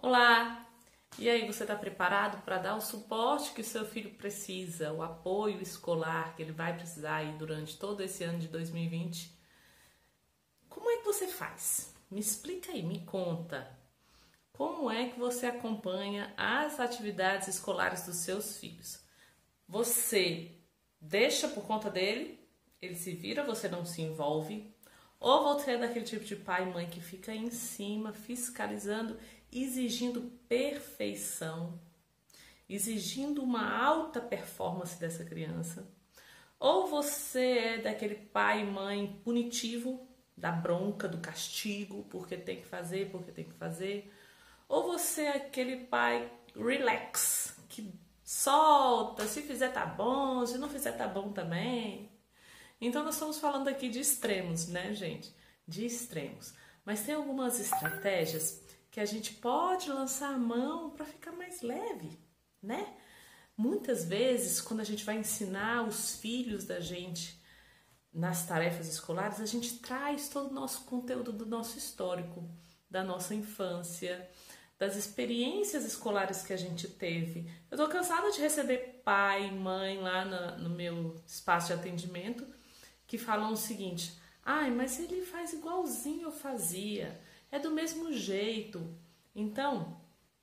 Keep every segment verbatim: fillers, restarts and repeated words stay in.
Olá! E aí, você está preparado para dar o suporte que o seu filho precisa, o apoio escolar que ele vai precisar aí durante todo esse ano de dois mil e vinte? Como é que você faz? Me explica aí, me conta. Como é que você acompanha as atividades escolares dos seus filhos? Você deixa por conta dele, ele se vira, você não se envolve? Ou você é daquele tipo de pai e mãe que fica aí em cima, fiscalizando, exigindo perfeição, exigindo uma alta performance dessa criança? Ou você é daquele pai e mãe punitivo, da bronca, do castigo, porque tem que fazer, porque tem que fazer? Ou você é aquele pai relax, que solta, se fizer tá bom, se não fizer tá bom também? Então nós estamos falando aqui de extremos, né, gente? De extremos. Mas tem algumas estratégias que a gente pode lançar a mão para ficar mais leve, né? Muitas vezes, quando a gente vai ensinar os filhos da gente nas tarefas escolares, a gente traz todo o nosso conteúdo do nosso histórico, da nossa infância, das experiências escolares que a gente teve. Eu tô cansada de receber pai, mãe lá no, no meu espaço de atendimento que falam o seguinte: ai, mas ele faz igualzinho eu fazia, é do mesmo jeito. Então,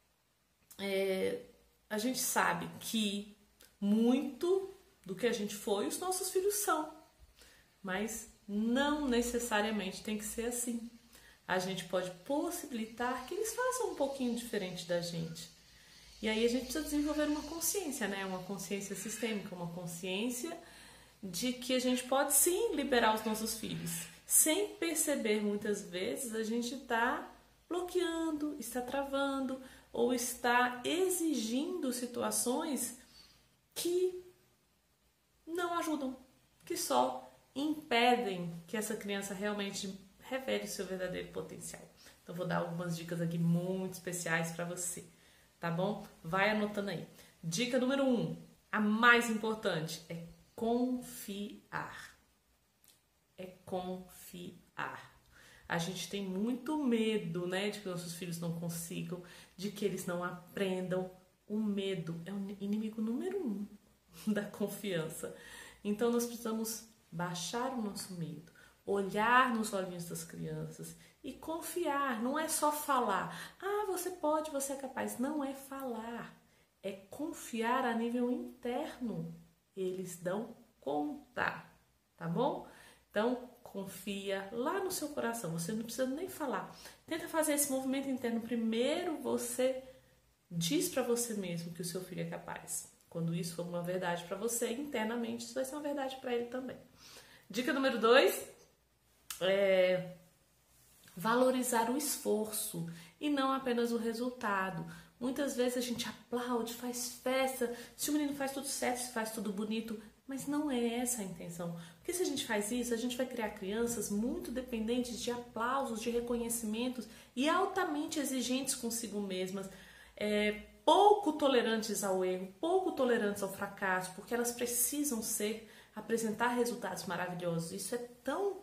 é, a gente sabe que muito do que a gente foi, os nossos filhos são, mas não necessariamente tem que ser assim. A gente pode possibilitar que eles façam um pouquinho diferente da gente. E aí a gente precisa desenvolver uma consciência, né? Uma consciência sistêmica, uma consciência de que a gente pode sim liberar os nossos filhos. Sem perceber, muitas vezes, a gente está bloqueando, está travando ou está exigindo situações que não ajudam, que só impedem que essa criança realmente revele o seu verdadeiro potencial. Então vou dar algumas dicas aqui muito especiais para você, tá bom? Vai anotando aí. Dica número um, a mais importante, é confiar. É confiar. A gente tem muito medo, né, de que nossos filhos não consigam, de que eles não aprendam. O medo é o inimigo número um da confiança. Então nós precisamos baixar o nosso medo, olhar nos olhinhos das crianças e confiar. Não é só falar, ah, você pode, você é capaz. Não é falar, é confiar a nível interno. Eles dão conta, tá bom? Então, confia lá no seu coração, você não precisa nem falar. Tenta fazer esse movimento interno. Primeiro você diz para você mesmo que o seu filho é capaz. Quando isso for uma verdade para você, internamente isso vai ser uma verdade para ele também. Dica número dois é valorizar o esforço e não apenas o resultado. Muitas vezes a gente aplaude, faz festa, se o menino faz tudo certo, se faz tudo bonito, mas não é essa a intenção. Porque se a gente faz isso, a gente vai criar crianças muito dependentes de aplausos, de reconhecimentos e altamente exigentes consigo mesmas, é, pouco tolerantes ao erro, pouco tolerantes ao fracasso, porque elas precisam ser, apresentar resultados maravilhosos. Isso é tão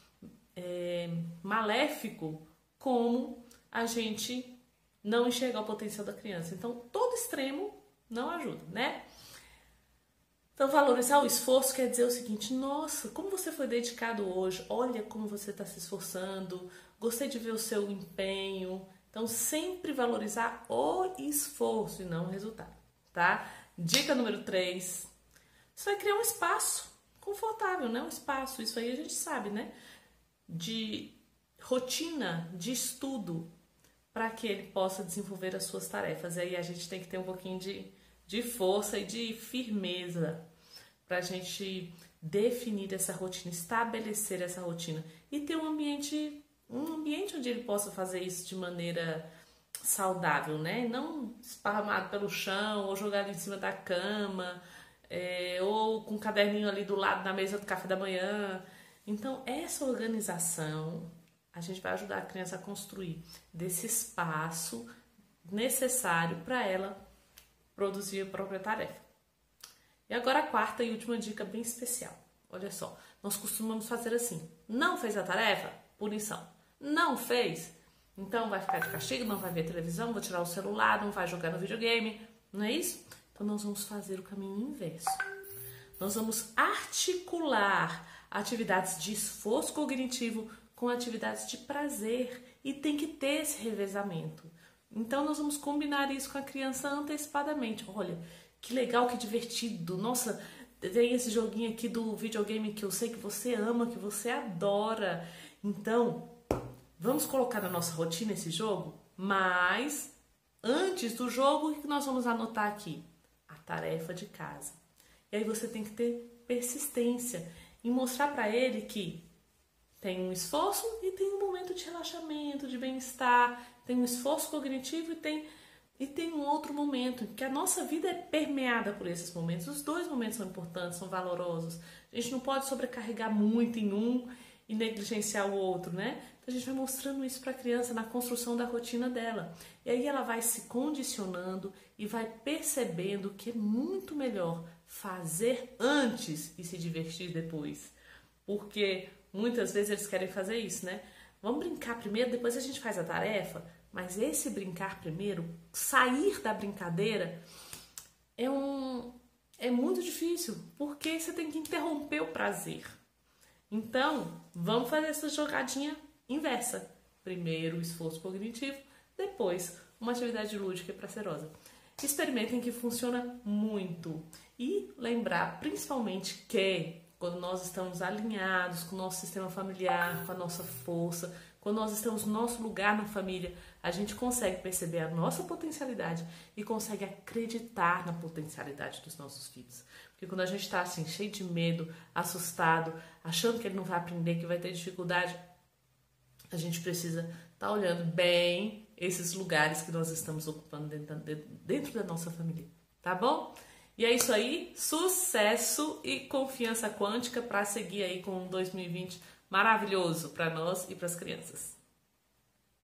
é, maléfico como a gente não enxergar o potencial da criança. Então, todo extremo não ajuda, né? Então, valorizar o esforço quer dizer o seguinte: nossa, como você foi dedicado hoje, olha como você está se esforçando, gostei de ver o seu empenho. Então, sempre valorizar o esforço e não o resultado, tá? Dica número três, você vai criar um espaço confortável, né? Um espaço, isso aí a gente sabe, né? De rotina, de estudo, para que ele possa desenvolver as suas tarefas. E aí a gente tem que ter um pouquinho de, de força e de firmeza para a gente definir essa rotina, estabelecer essa rotina e ter um ambiente, um ambiente onde ele possa fazer isso de maneira saudável, né? Não esparramado pelo chão ou jogado em cima da cama, é, ou com um caderninho ali do lado da mesa do café da manhã. Então, essa organização a gente vai ajudar a criança a construir desse espaço necessário para ela produzir a própria tarefa. E agora a quarta e última dica bem especial. Olha só, nós costumamos fazer assim: não fez a tarefa? Punição. Não fez? Então vai ficar de castigo, não vai ver televisão, vou tirar o celular, não vai jogar no videogame, não é isso? Então nós vamos fazer o caminho inverso. Nós vamos articular atividades de esforço cognitivo com atividades de prazer e tem que ter esse revezamento. Então nós vamos combinar isso com a criança antecipadamente. Olha, que legal, que divertido. Nossa, tem esse joguinho aqui do videogame que eu sei que você ama, que você adora. Então, vamos colocar na nossa rotina esse jogo? Mas antes do jogo, o que nós vamos anotar aqui? A tarefa de casa. E aí você tem que ter persistência em mostrar para ele que tem um esforço e tem um momento de relaxamento, de bem-estar, tem um esforço cognitivo e tem, e tem um outro momento, que a nossa vida é permeada por esses momentos. Os dois momentos são importantes, são valorosos. A gente não pode sobrecarregar muito em um e negligenciar o outro, né? Então a gente vai mostrando isso para a criança na construção da rotina dela. E aí ela vai se condicionando e vai percebendo que é muito melhor fazer antes e se divertir depois. Porque muitas vezes eles querem fazer isso, né? Vamos brincar primeiro, depois a gente faz a tarefa. Mas esse brincar primeiro, sair da brincadeira, é, um, é muito difícil, porque você tem que interromper o prazer. Então, vamos fazer essa jogadinha inversa. Primeiro o esforço cognitivo, depois uma atividade lúdica e prazerosa. Experimentem, que funciona muito. E lembrar principalmente que quando nós estamos alinhados com o nosso sistema familiar, com a nossa força, quando nós estamos no nosso lugar na família, a gente consegue perceber a nossa potencialidade e consegue acreditar na potencialidade dos nossos filhos. Porque quando a gente está assim, cheio de medo, assustado, achando que ele não vai aprender, que vai ter dificuldade, a gente precisa estar tá olhando bem esses lugares que nós estamos ocupando dentro, dentro da nossa família, tá bom? E é isso aí, sucesso e confiança quântica para seguir aí com um dois mil e vinte maravilhoso para nós e para as crianças.